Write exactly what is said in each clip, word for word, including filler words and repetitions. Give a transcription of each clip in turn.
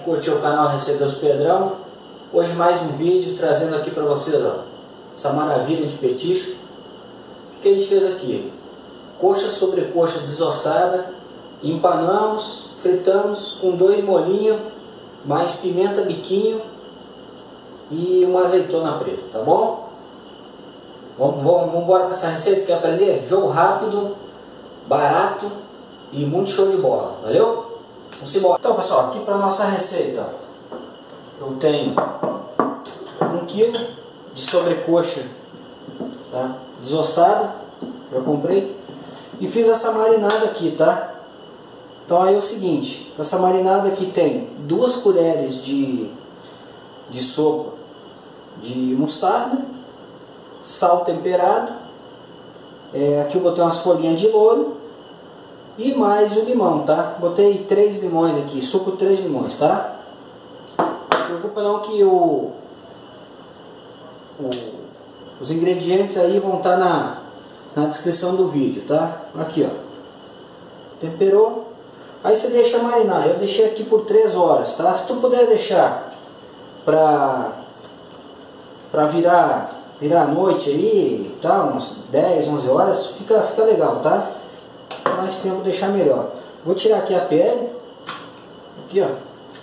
curtiu o canal Receitas do Pedrão. Hoje mais um vídeo trazendo aqui para vocês, ó, essa maravilha de petisco. O que a gente fez aqui? Coxa sobre coxa desossada, empanamos, fritamos com dois molhinhos, mais pimenta biquinho e uma azeitona preta, tá bom? Vamos, vamos, vamos embora para essa receita, quer aprender? Jogo rápido, barato e muito show de bola, valeu? Vamos embora. Então pessoal, aqui para nossa receita eu tenho um quilo de sobrecoxa, tá? Desossada, já comprei e fiz essa marinada aqui, tá? Então aí é o seguinte, essa marinada aqui tem duas colheres de, de sopa de mostarda, sal temperado, é, aqui eu botei umas folhinhas de louro e mais o limão, tá? Botei três limões aqui, suco de três limões, tá? Não se preocupa não que o, o, os ingredientes aí vão estar na, na descrição do vídeo, tá? Aqui, ó, temperou. Aí você deixa marinar. Eu deixei aqui por três horas, tá? Se tu puder deixar pra, pra virar, virar a noite aí, tá? Umas dez, onze horas, fica, fica legal, tá? Mais tempo deixar melhor. Vou tirar aqui a pele. Aqui, ó.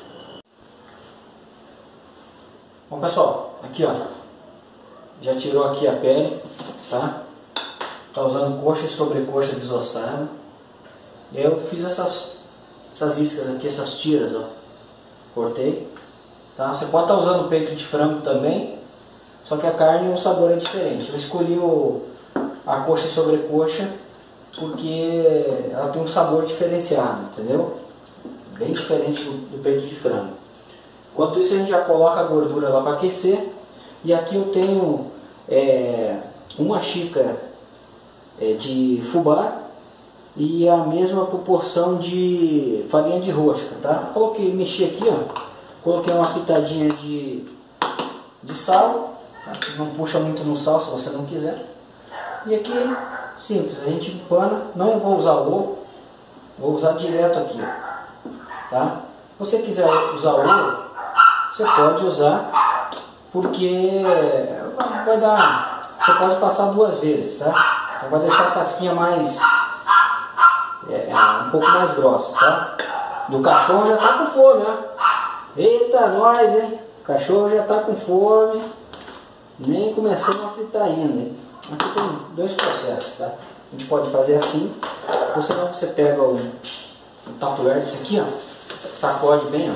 Bom, pessoal, aqui, ó. Já tirou aqui a pele, tá? Tá usando coxa e sobrecoxa desossada. E aí eu fiz essas essas iscas aqui, essas tiras, ó, cortei, tá? Você pode estar usando peito de frango também, só que a carne, o sabor é diferente. Eu escolhi o, a coxa e sobrecoxa porque ela tem um sabor diferenciado, entendeu? Bem diferente do, do peito de frango. Enquanto isso a gente já coloca a gordura lá para aquecer. E aqui eu tenho é, uma xícara é, de fubá e a mesma proporção de farinha de rosca, tá? Coloquei, mexi aqui, ó, coloquei uma pitadinha de, de sal, tá? Não puxa muito no sal se você não quiser. E aqui, simples, a gente empana, não vou usar ovo, vou usar direto aqui, ó, tá? Se você quiser usar ovo, você pode usar, porque vai dar, você pode passar duas vezes, tá? Então vai deixar a casquinha mais É, um pouco mais grossa, tá? Do cachorro já tá com fome, ó. Eita, nós, hein? O cachorro já tá com fome. Nem começamos a fritar ainda, hein? Aqui tem dois processos, tá? A gente pode fazer assim, ou senão você pega o, o tapuér desse aqui, ó, sacode bem, ó.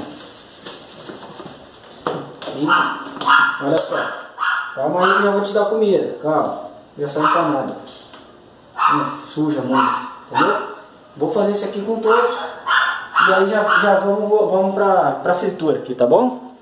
E olha só. Calma aí que já vou te dar comida. Calma. Já sai empanado. Não suja muito, entendeu? Vou fazer isso aqui com todos e aí já, já vamos, vamos para a fritura aqui, tá bom?